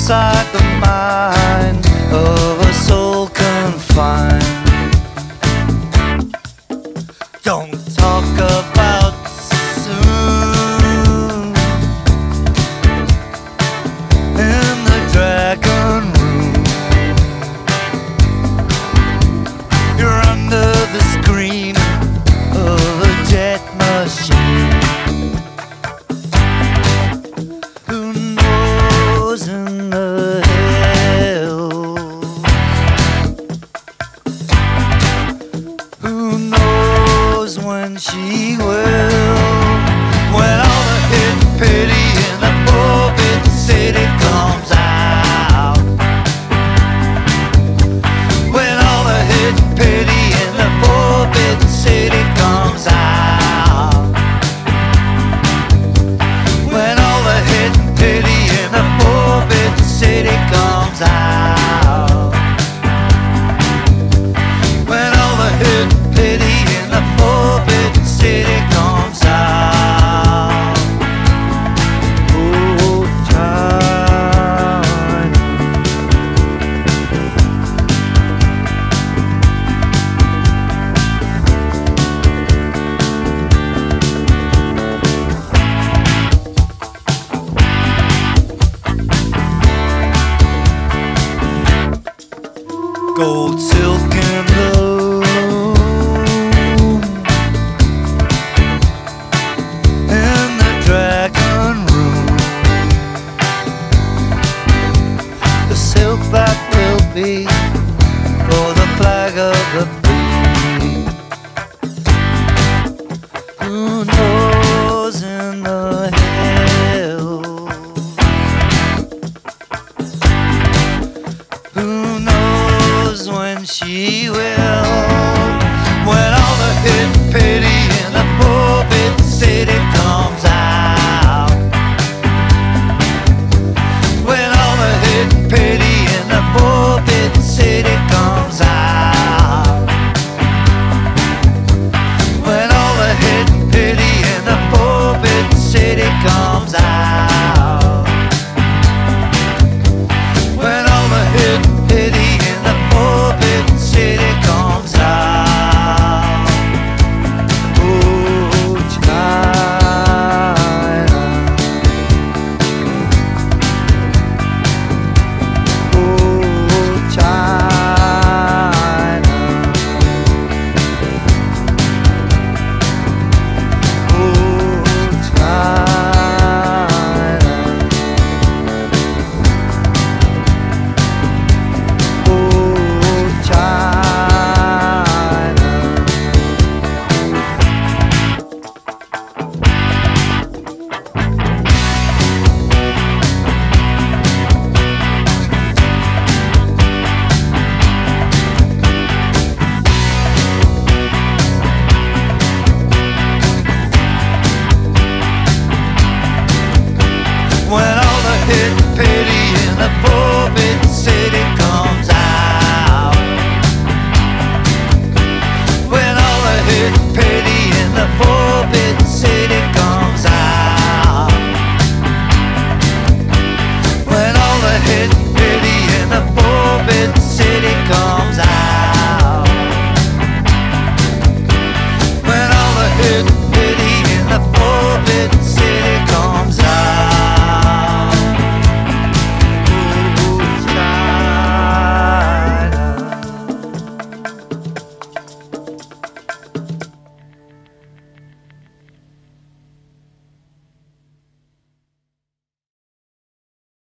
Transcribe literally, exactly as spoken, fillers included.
inside the mind of a soul confined. Don't talk about soon in the dragon room. You're under the screen of a jet machine. Who knows in the hell? Who knows when she will? When all the hidden pity in the forbidden city comes out. When all the hidden pity in the forbidden city comes out. When all the hidden pity in the forbidden city comes out. When all the hidden pity in the forbidden city comes out. Oh, time. Gold, silver